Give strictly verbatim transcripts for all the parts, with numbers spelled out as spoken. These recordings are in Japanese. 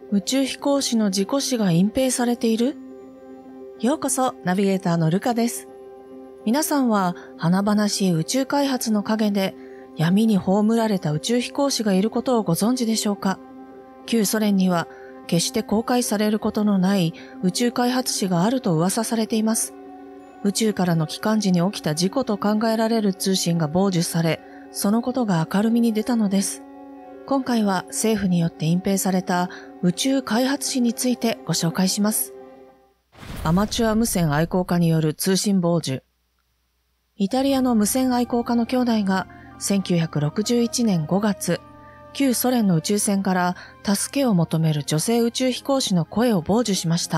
宇宙飛行士の事故死が隠蔽されている？ようこそ、ナビゲーターのルカです。皆さんは華々しい宇宙開発の陰で闇に葬られた宇宙飛行士がいることをご存知でしょうか？旧ソ連には決して公開されることのない宇宙開発史があると噂されています。宇宙からの帰還時に起きた事故と考えられる通信が傍受され、そのことが明るみに出たのです。今回は政府によって隠蔽された宇宙開発史についてご紹介します。アマチュア無線愛好家による通信傍受。イタリアの無線愛好家の兄弟がせんきゅうひゃくろくじゅういちねんごがつ、旧ソ連の宇宙船から助けを求める女性宇宙飛行士の声を傍受しました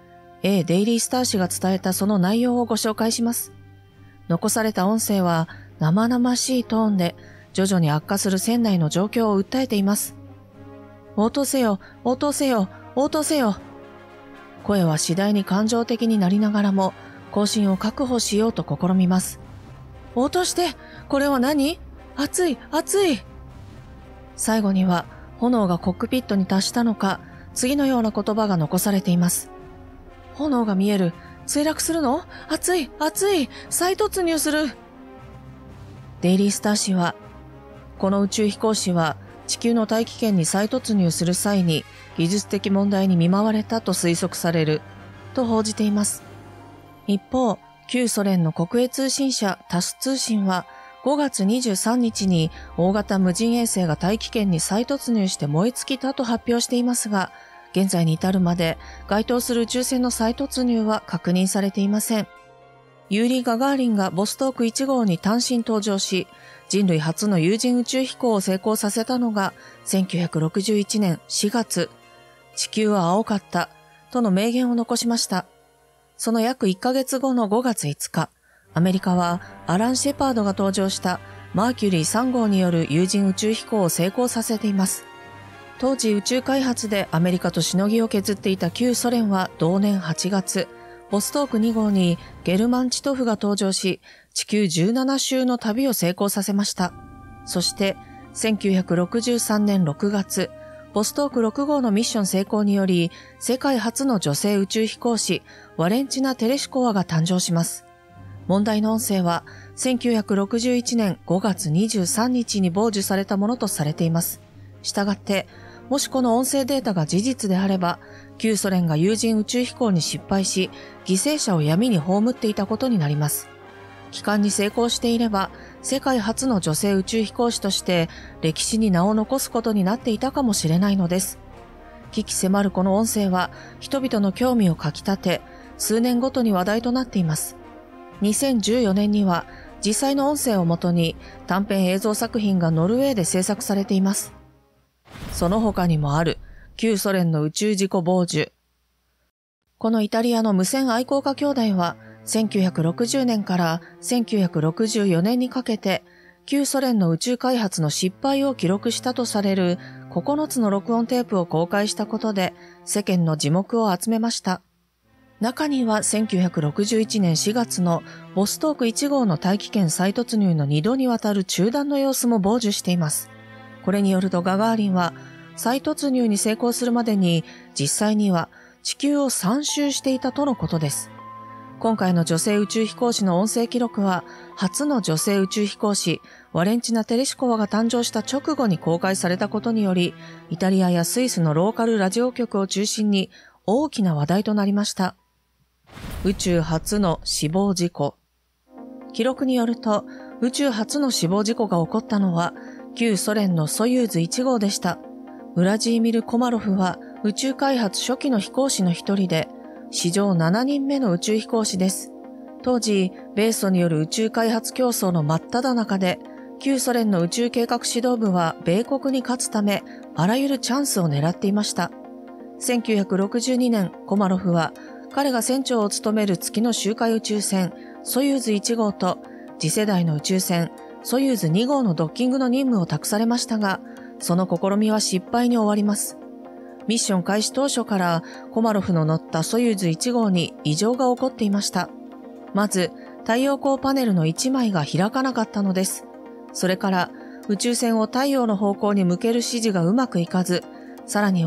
。A デイリースター紙が伝えたその内容をご紹介します。残された音声は生々しいトーンで徐々に悪化する船内の状況を訴えています。応答せよ、応答せよ、応答せよ。声は次第に感情的になりながらも交信を確保しようと試みます。応答して、これは何？熱い、熱い。最後には炎がコックピットに達したのか、次のような言葉が残されています。炎が見える。墜落するの？熱い、熱い。再突入する。デイリースター紙は、この宇宙飛行士は地球の大気圏に再突入する際に技術的問題に見舞われたと推測されると報じています。一方、旧ソ連の国営通信社タス通信はごがつにじゅうさんにちに大型無人衛星が大気圏に再突入して燃え尽きたと発表していますが、現在に至るまで該当する宇宙船の再突入は確認されていません。ユーリー・ガガーリンがボストークいち号に単身搭乗し、人類初の有人宇宙飛行を成功させたのがせんきゅうひゃくろくじゅういちねんしがつ、地球は青かったとの名言を残しました。その約いっかげつごのごがついつか、アメリカはアラン・シェパードが搭乗したマーキュリーさん号による有人宇宙飛行を成功させています。当時宇宙開発でアメリカとしのぎを削っていた旧ソ連は同年はちがつ、ボストークに号にゲルマンチトフが搭乗し、地球じゅうななしゅうの旅を成功させました。そして、せんきゅうひゃくろくじゅうさんねんろくがつ、ボストークろく号のミッション成功により、世界初の女性宇宙飛行士、ワレンチナ・テレシコワが誕生します。問題の音声は、せんきゅうひゃくろくじゅういちねんごがつにじゅうさんにちに傍受されたものとされています。したがって、もしこの音声データが事実であれば、旧ソ連が有人宇宙飛行に失敗し、犠牲者を闇に葬っていたことになります。帰還に成功していれば、世界初の女性宇宙飛行士として歴史に名を残すことになっていたかもしれないのです。危機迫るこの音声は、人々の興味をかき立て、数年ごとに話題となっています。にせんじゅうよねんには、実際の音声をもとに短編映像作品がノルウェーで制作されています。その他にもある、旧ソ連の宇宙事故傍受。このイタリアの無線愛好家兄弟は、せんきゅうひゃくろくじゅうねんからせんきゅうひゃくろくじゅうよねんにかけて、旧ソ連の宇宙開発の失敗を記録したとされるここのつの録音テープを公開したことで、世間の耳目を集めました。中にはせんきゅうひゃくろくじゅういちねんしがつのボストークいち号の大気圏再突入のにどにわたる中断の様子も傍受しています。これによるとガガーリンは、再突入に成功するまでに実際には地球をさん周していたとのことです。今回の女性宇宙飛行士の音声記録は、初の女性宇宙飛行士、ワレンチナ・テレシコワが誕生した直後に公開されたことにより、イタリアやスイスのローカルラジオ局を中心に大きな話題となりました。宇宙初の死亡事故。記録によると、宇宙初の死亡事故が起こったのは、旧ソ連のソユーズいち号でした。ウラジーミル・コマロフは宇宙開発初期の飛行士の一人で、史上ななにんめの宇宙飛行士です。当時、米ソによる宇宙開発競争の真っ只中で、旧ソ連の宇宙計画指導部は米国に勝つため、あらゆるチャンスを狙っていました。せんきゅうひゃくろくじゅうにねん、コマロフは、彼が船長を務める月の周回宇宙船、ソユーズいち号と、次世代の宇宙船、ソユーズに号のドッキングの任務を託されましたが、その試みは失敗に終わります。ミッション開始当初からコマロフの乗ったソユーズいち号に異常が起こっていました。まず、太陽光パネルのいちまいが開かなかったのです。それから、宇宙船を太陽の方向に向ける指示がうまくいかず、さらには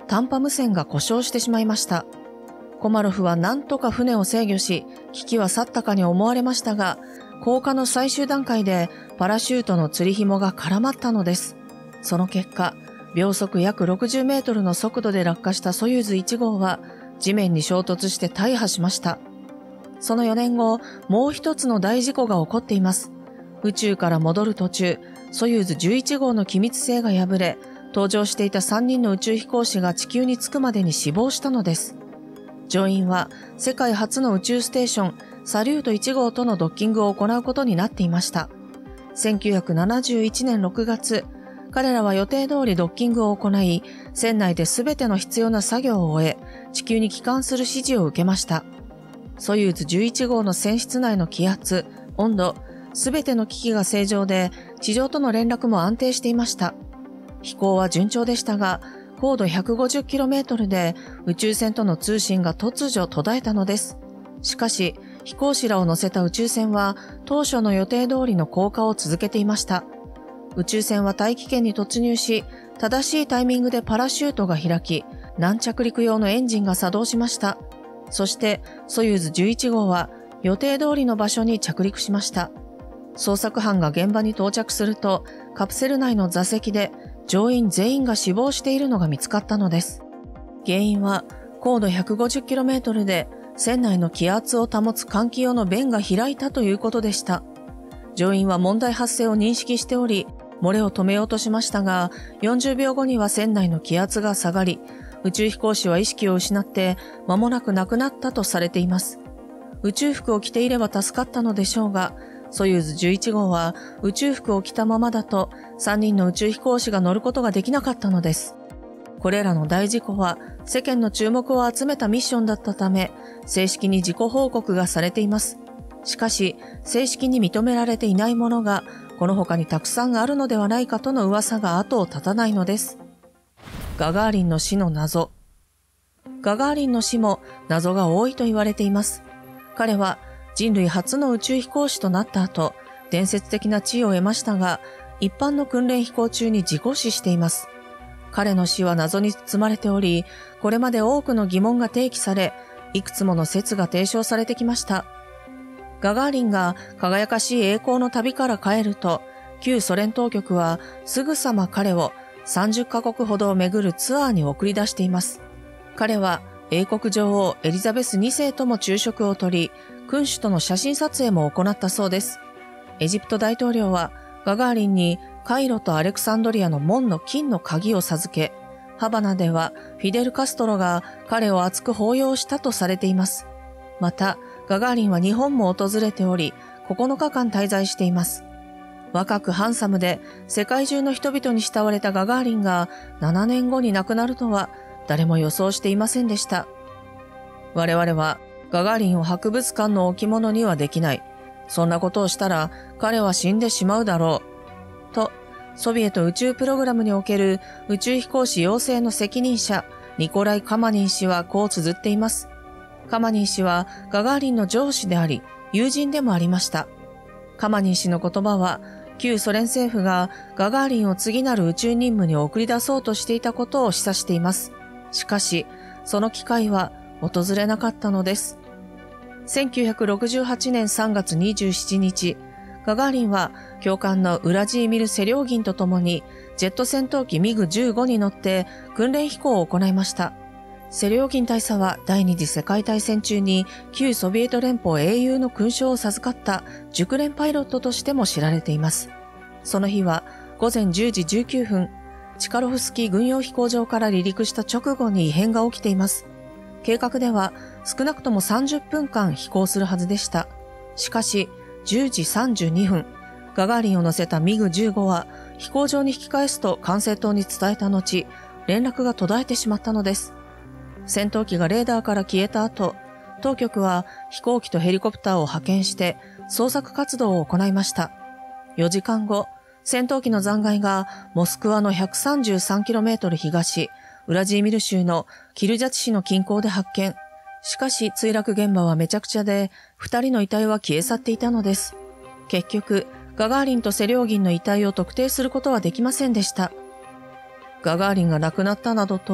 短波無線が故障してしまいました。コマロフは何とか船を制御し、危機は去ったかに思われましたが、降下の最終段階でパラシュートの吊り紐が絡まったのです。その結果、秒速約ろくじゅうメートルの速度で落下したソユーズいち号は地面に衝突して大破しました。そのよねんご、もう一つの大事故が起こっています。宇宙から戻る途中、ソユーズじゅういち号の気密性が破れ、搭乗していたさんにんの宇宙飛行士が地球に着くまでに死亡したのです。乗員は世界初の宇宙ステーションサリュートいち号とのドッキングを行うことになっていました。せんきゅうひゃくななじゅういちねんろくがつ、彼らは予定通りドッキングを行い、船内で全ての必要な作業を終え、地球に帰還する指示を受けました。ソユーズじゅういち号の船室内の気圧、温度、全ての機器が正常で、地上との連絡も安定していました。飛行は順調でしたが、高度 ひゃくごじゅっキロメートル で宇宙船との通信が突如途絶えたのです。しかし、飛行士らを乗せた宇宙船は当初の予定通りの降下を続けていました。宇宙船は大気圏に突入し、正しいタイミングでパラシュートが開き、軟着陸用のエンジンが作動しました。そして、ソユーズじゅういち号は予定通りの場所に着陸しました。捜索班が現場に到着すると、カプセル内の座席で乗員全員が死亡しているのが見つかったのです。原因は高度 ひゃくごじゅっキロメートル で船内の気圧を保つ換気用の弁が開いたということでした。乗員は問題発生を認識しており、漏れを止めようとしましたが、よんじゅうびょうごには船内の気圧が下がり、宇宙飛行士は意識を失って間もなく亡くなったとされています。宇宙服を着ていれば助かったのでしょうが、ソユーズじゅういち号は宇宙服を着たままだとさんにんの宇宙飛行士が乗ることができなかったのです。これらの大事故は世間の注目を集めたミッションだったため、正式に事故報告がされています。しかし、正式に認められていないものがこの他にたくさんあるのではないかとの噂が後を絶たないのです。ガガーリンの死の謎。ガガーリンの死も謎が多いと言われています。彼は人類初の宇宙飛行士となった後、伝説的な地位を得ましたが、一般の訓練飛行中に事故死しています。彼の死は謎に包まれており、これまで多くの疑問が提起され、いくつもの説が提唱されてきました。ガガーリンが輝かしい栄光の旅から帰ると、旧ソ連当局はすぐさま彼をさんじゅっかこくほどを巡るツアーに送り出しています。彼は英国女王エリザベスにせいとも昼食をとり、君主との写真撮影も行ったそうです。エジプト大統領はガガーリンにカイロとアレクサンドリアの門の金の鍵を授け、ハバナではフィデル・カストロが彼を熱く抱擁したとされています。また、ガガーリンは日本も訪れており、ここのかかん滞在しています。若くハンサムで世界中の人々に慕われたガガーリンがななねんごに亡くなるとは誰も予想していませんでした。我々はガガーリンを博物館の置物にはできない。そんなことをしたら彼は死んでしまうだろう。と、ソビエト宇宙プログラムにおける宇宙飛行士養成の責任者、ニコライ・カマニン氏はこう綴っています。カマニン氏はガガーリンの上司であり、友人でもありました。カマニン氏の言葉は、旧ソ連政府がガガーリンを次なる宇宙任務に送り出そうとしていたことを示唆しています。しかし、その機会は訪れなかったのです。せんきゅうひゃくろくじゅうはちねんさんがつにじゅうしちにち、ガガーリンは教官のウラジーミル・セリョーギンと共にジェット戦闘機ミグじゅうごに乗って訓練飛行を行いました。セリョーギン大佐は第二次世界大戦中に旧ソビエト連邦英雄の勲章を授かった熟練パイロットとしても知られています。その日はごぜんじゅうじじゅうきゅうふん、チカロフスキー軍用飛行場から離陸した直後に異変が起きています。計画では少なくともさんじゅっぷんかん飛行するはずでした。しかしじゅうじさんじゅうにふん、ガガーリンを乗せたミグじゅうごは飛行場に引き返すと管制塔に伝えた後、連絡が途絶えてしまったのです。戦闘機がレーダーから消えた後、当局は飛行機とヘリコプターを派遣して捜索活動を行いました。よじかんご、戦闘機の残骸がモスクワの ひゃくさんじゅうさんキロメートル 東、ウラジーミル州のキルジャチ市の近郊で発見。しかし墜落現場はめちゃくちゃで、二人の遺体は消え去っていたのです。結局、ガガーリンとセリョーギンの遺体を特定することはできませんでした。ガガーリンが亡くなったなどとは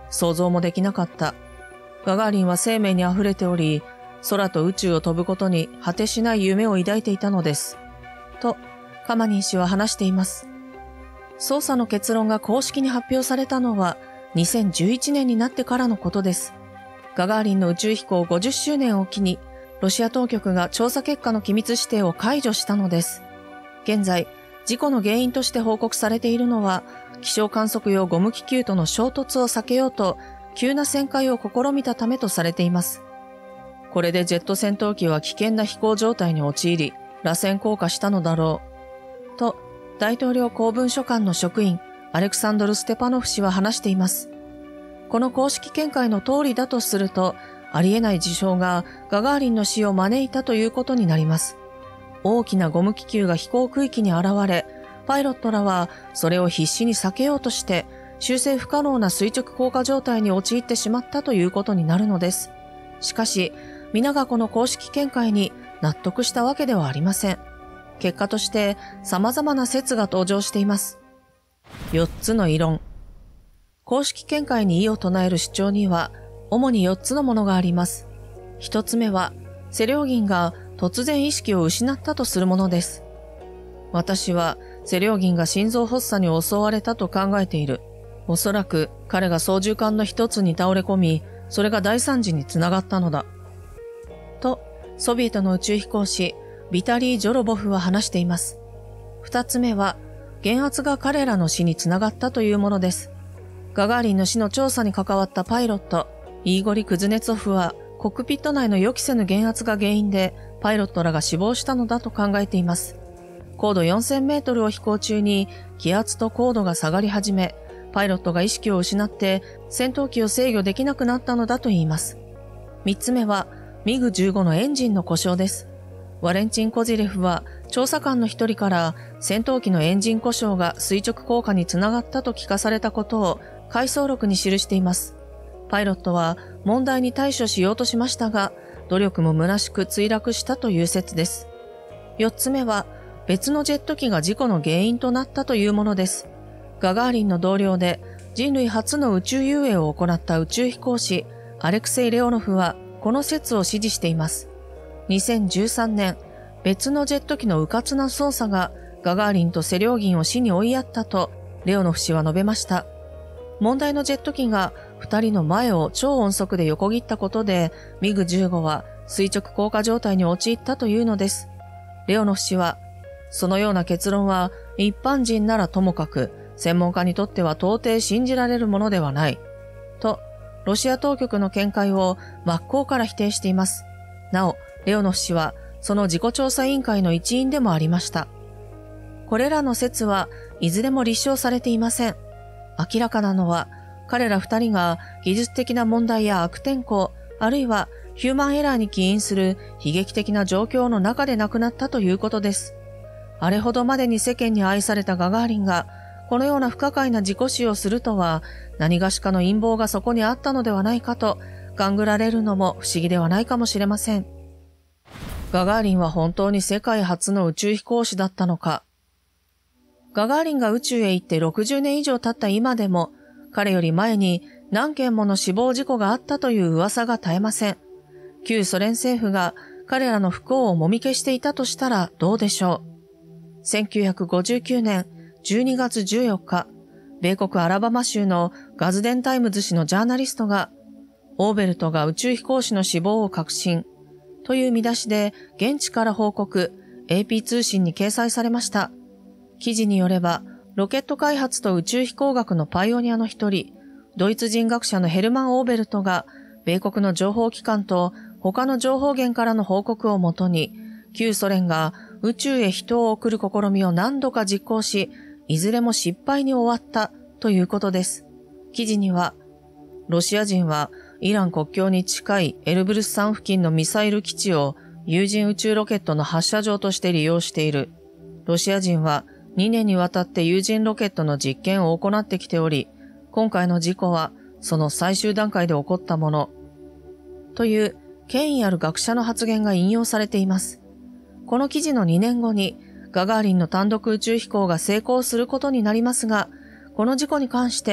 想像もできなかった。ガガーリンは生命に溢れており、空と宇宙を飛ぶことに果てしない夢を抱いていたのです。と、カマニン氏は話しています。捜査の結論が公式に発表されたのはにせんじゅういちねんになってからのことです。ガガーリンの宇宙飛行ごじゅっしゅうねんを機に、ロシア当局が調査結果の機密指定を解除したのです。現在、事故の原因として報告されているのは、気象観測用ゴム気球との衝突を避けようと、急な旋回を試みたためとされています。これでジェット戦闘機は危険な飛行状態に陥り、螺旋降下したのだろう。と、大統領公文書館の職員、アレクサンドル・ステパノフ氏は話しています。この公式見解の通りだとすると、ありえない事象がガガーリンの死を招いたということになります。大きなゴム気球が飛行区域に現れ、パイロットらはそれを必死に避けようとして、修正不可能な垂直降下状態に陥ってしまったということになるのです。しかし、皆がこの公式見解に納得したわけではありません。結果として様々な説が登場しています。よっつの異論。公式見解に異を唱える主張には、主によっつのものがあります。ひとつめは、セリョーギンが突然意識を失ったとするものです。私は、セリョーギンが心臓発作に襲われたと考えている。おそらく彼が操縦桿の一つに倒れ込み、それが大惨事につながったのだ。と、ソビエトの宇宙飛行士、ビタリー・ジョロボフは話しています。二つ目は、減圧が彼らの死につながったというものです。ガガーリンの死の調査に関わったパイロット、イーゴリ・クズネツォフは、コックピット内の予期せぬ減圧が原因で、パイロットらが死亡したのだと考えています。高度よんせんメートルを飛行中に、気圧と高度が下がり始め、パイロットが意識を失って、戦闘機を制御できなくなったのだと言います。三つ目は、ミグじゅうごのエンジンの故障です。ワレンチン・コジレフは、調査官の一人から、戦闘機のエンジン故障が垂直降下につながったと聞かされたことを、回想録に記しています。パイロットは問題に対処しようとしましたが、努力も虚しく墜落したという説です。四つ目は、別のジェット機が事故の原因となったというものです。ガガーリンの同僚で人類初の宇宙遊泳を行った宇宙飛行士、アレクセイ・レオノフはこの説を支持しています。にせんじゅうさんねん、別のジェット機の迂闊な操作がガガーリンとセリョーギンを死に追いやったとレオノフ氏は述べました。問題のジェット機が二人の前を超音速で横切ったことで、ミグじゅうごは垂直降下状態に陥ったというのです。レオノフ氏は、そのような結論は一般人ならともかく、専門家にとっては到底信じられるものではない。と、ロシア当局の見解を真っ向から否定しています。なお、レオノフ氏は、その自己調査委員会の一員でもありました。これらの説はいずれも立証されていません。明らかなのは、彼ら二人が技術的な問題や悪天候、あるいはヒューマンエラーに起因する悲劇的な状況の中で亡くなったということです。あれほどまでに世間に愛されたガガーリンが、このような不可解な自己死をするとは、何がしかの陰謀がそこにあったのではないかと、勘ぐられるのも不思議ではないかもしれません。ガガーリンは本当に世界初の宇宙飛行士だったのか。ガガーリンが宇宙へ行ってろくじゅうねん以上経った今でも、彼より前に何件もの死亡事故があったという噂が絶えません。旧ソ連政府が彼らの不幸をもみ消していたとしたらどうでしょう。せんきゅうひゃくごじゅうきゅうねんじゅうにがつじゅうよっか、米国アラバマ州のガズデンタイムズ紙のジャーナリストが、オーベルトが宇宙飛行士の死亡を確信という見出しで現地から報告、エーピー 通信に掲載されました。記事によれば、ロケット開発と宇宙飛行学のパイオニアの一人、ドイツ人学者のヘルマン・オーベルトが、米国の情報機関と他の情報源からの報告をもとに、旧ソ連が宇宙へ人を送る試みを何度か実行し、いずれも失敗に終わったということです。記事には、ロシア人はイラン国境に近いエルブルス山付近のミサイル基地を有人宇宙ロケットの発射場として利用している。ロシア人はにねんにわたって有人ロケットの実験を行ってきており、今回の事故はその最終段階で起こったもの。という権威ある学者の発言が引用されています。この記事のにねんごにガガーリンの単独宇宙飛行が成功することになりますが、この事故に関して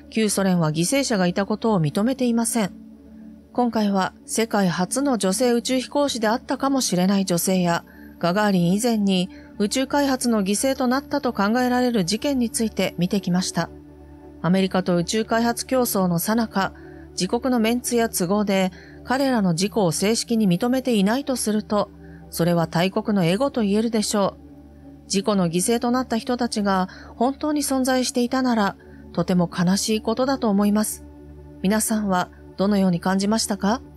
旧ソ連は犠牲者がいたことを認めていません。今回は世界初の女性宇宙飛行士であったかもしれない女性や、ガガーリン以前に宇宙開発の犠牲となったと考えられる事件について見てきました。アメリカと宇宙開発競争の最中、自国のメンツや都合で彼らの事故を正式に認めていないとすると、それは大国のエゴと言えるでしょう。事故の犠牲となった人たちが本当に存在していたなら、とても悲しいことだと思います。皆さんはどのように感じましたか？